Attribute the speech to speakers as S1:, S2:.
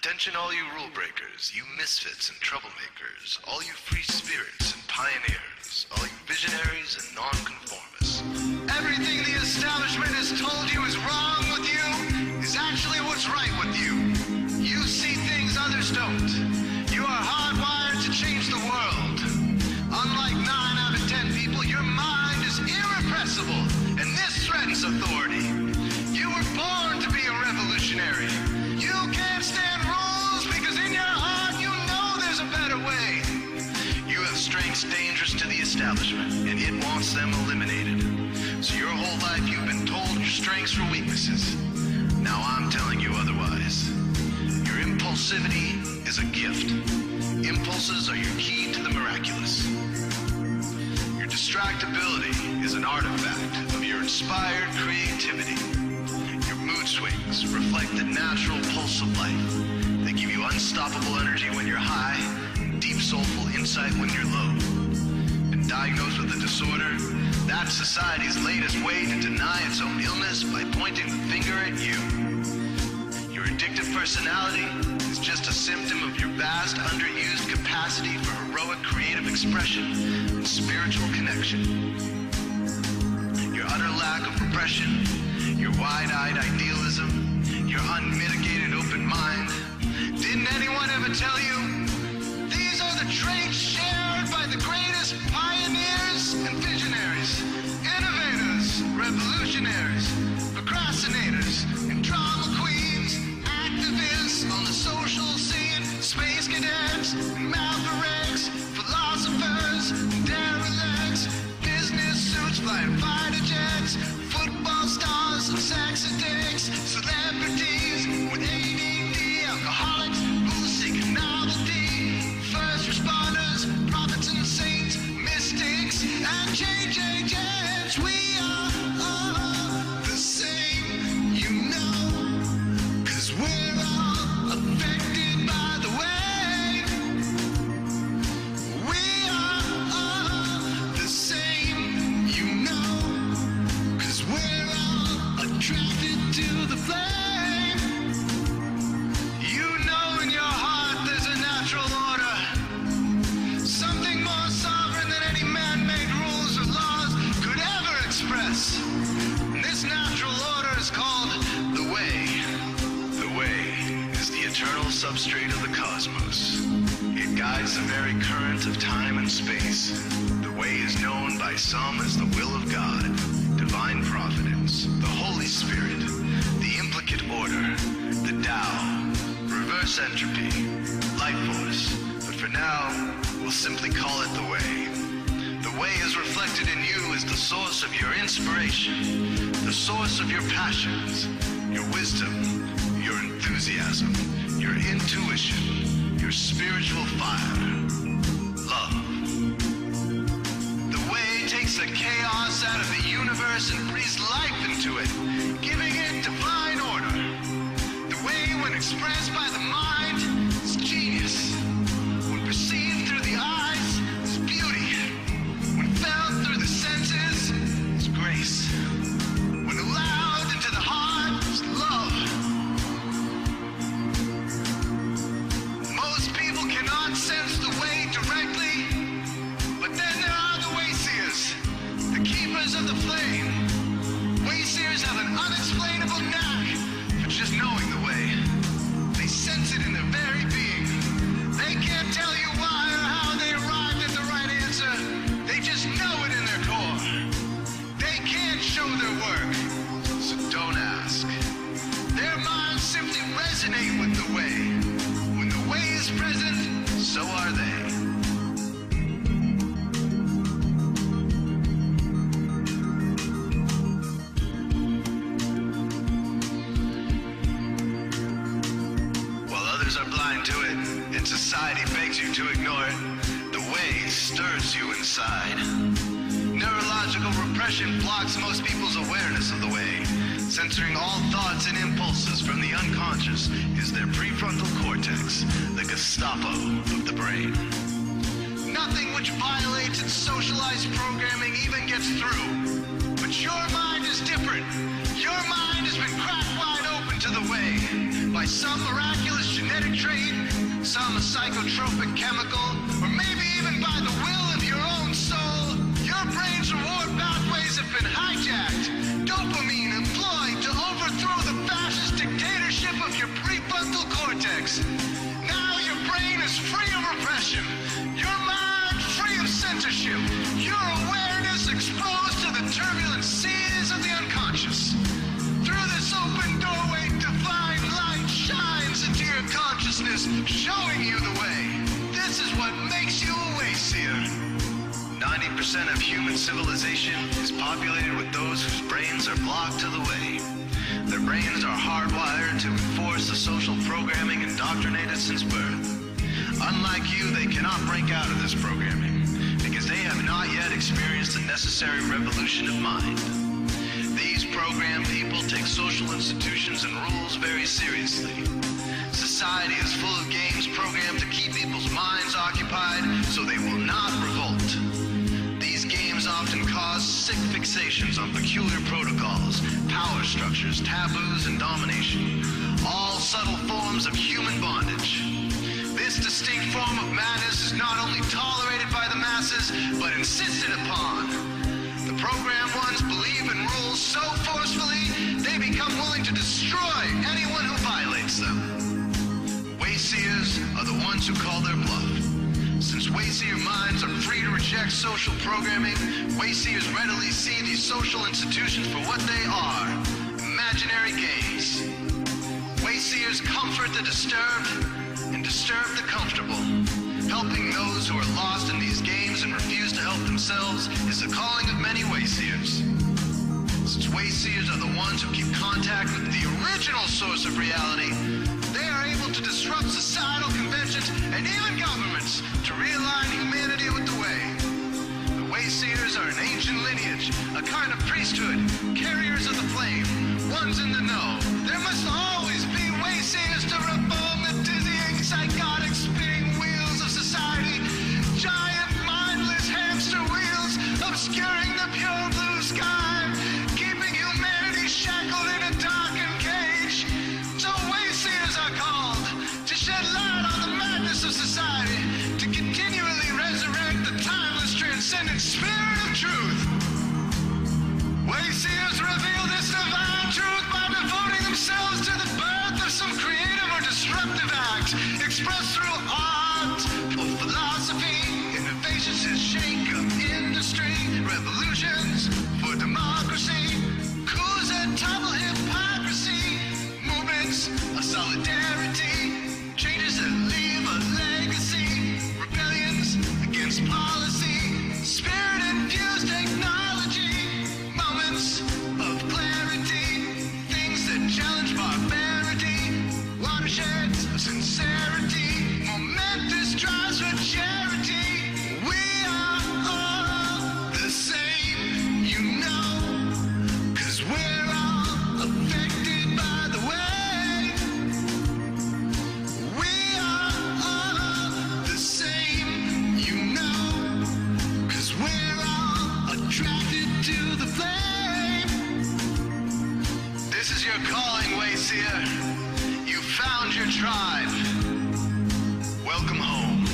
S1: Attention all you rule breakers, you misfits and troublemakers, all you free spirits and pioneers, all you visionaries and nonconformists. Everything the establishment has told you is wrong with you is actually what's right with you. You see things others don't. You are hardwired to change the world. Unlike 9 out of 10 people, your mind is irrepressible, and this threatens authority. You were born to be a revolutionary. You can't stand rules because in your heart you know there's a better way. You have strengths dangerous to the establishment, and it wants them eliminated. So your whole life you've been told your strengths were weaknesses. Now I'm telling you otherwise. Your impulsivity is a gift. Impulses are your key to the miraculous. Your distractibility is an artifact of your inspired creativity. Your mood swings reflect the natural pulse of life. They give you unstoppable energy when you're high, deep soulful insight when you're low. Been diagnosed with a disorder? That's society's latest way to deny its own illness by pointing the finger at you. Your addictive personality is just a symptom of your vast, underused capacity for heroic creative expression and spiritual connection. Your utter lack of repression, your wide-eyed idealism, your unmitigated open mind. Didn't anyone ever tell you? These are the traits shared by the greatest pioneers and visionaries, innovators, revolutionaries, procrastinators, and drama queens, activists on the social scene, space cadets, and mavericks, philosophers, and derelicts, business suits flying fighter jets, football stars and sex addicts, celebrities with ADD, alcoholics who seek novelty, first responders, prophets and saints, mystics, and change agents. We are all the same, you know, 'cause we're all affected by the way. We are all the same, you know, 'cause we're all attracted to the flame. You know in your heart there's a natural order, something more sovereign than any man-made rules or laws could ever express. And this natural order is called the way. The way is the eternal substrate of the cosmos. It guides the very current of time and space. The way is known by some as the will of God, divine providence, the Holy Spirit, the implicate order, the Tao, reverse entropy, life force. But for now, we'll simply call it the way. The way is reflected in you as the source of your inspiration, the source of your passions, your wisdom, your enthusiasm, your intuition, your spiritual fire, love. The way takes the chaos out of the universe and breathes life into it, giving it divine order. The way, when expressed by the mind, is genius. When perceived through the eyes, is beauty. When felt through the senses, is grace. When allowed into the heart, is love. Most people cannot sense the way directly, but then there are the wayseers, the keepers of the flame. Wayseers have an unexplainable knack for just knowing the way. They sense it in their very being. They can't tell you why or how they arrived at the right answer. They just know it in their core. They can't show their work, so don't ask. Their minds simply resonate with the way. When the way is present, so are they. To it, and society begs you to ignore it, the way stirs you inside. Neurological repression blocks most people's awareness of the way. Censoring all thoughts and impulses from the unconscious is their prefrontal cortex, the Gestapo of the brain. Nothing which violates its socialized programming even gets through. But your mind is different. Your mind has been cracked wide open into the way. By some miraculous genetic trait, some psychotropic chemical, or maybe even by the will of your own soul, your brain's reward pathways have been hijacked. Dopamine employed to overthrow the fascist dictatorship of your prefrontal cortex. Now your brain is free of repression, your mind free of censorship, your awareness exposed to the turbulent seas of the unconscious. Through this open doorway, divine light shines into your consciousness, showing you the way. This is what makes you a Wayseer. 90% of human civilization is populated with those whose brains are blocked to the way. Their brains are hardwired to enforce the social programming indoctrinated since birth. Unlike you, they cannot break out of this programming because they have not yet experienced the necessary revolution of mind. These programmed people take social institutions and rules very seriously. Society is full of games programmed to keep people's minds occupied so they will not revolt. These games often cause sick fixations on peculiar protocols, power structures, taboos, and domination, all subtle forms of human bondage. This distinct form of madness is not only tolerated by the masses, but insisted upon. The programmed ones believe in rules so forcefully, they become willing to destroy anyone who violates them. Wayseers are the ones who call their bluff. Since Wayseer minds are free to reject social programming, Wayseers readily see these social institutions for what they are, imaginary games. Wayseers comfort the disturbed and disturb the comfortable. Helping those who are lost in these games and refuse to help themselves is the calling of many Wayseers. Since Wayseers are the ones who keep contact with the original source of reality, they are able to disrupt societal conventions and even governments to realign humanity with the way. The Wayseers are an ancient lineage, a kind of priesthood, carriers of the flame, ones in the know. There must always be Wayseers to reform the dizzying, psychotic, spinning wheels of society, giant, mindless hamster wheels obscuring the pure blue sky, keeping humanity shackled in a darkened cage. So Wayseers are called to shed light on the madness of society, to continually resurrect the timeless, transcendent spirit of truth. Wayseers reveal this divine truth by devoting themselves to the birth of some creative or disruptive act, expressed through art or philosophy. Innovations that shake up industry, revolutions for democracy, coups that topple hypocrisy, movements of solidarity, changes that leave a legacy, rebellions against policy, spirit-infused technology, moments of clarity, things that challenge barbarity, watersheds of sincerity, momentous drives for charity. We are all the same, you know, 'cause we're all affected by the way. We are all the same, you know, 'cause we're all attracted to the flame. This is your calling, Wayseer. You found your tribe. Welcome home.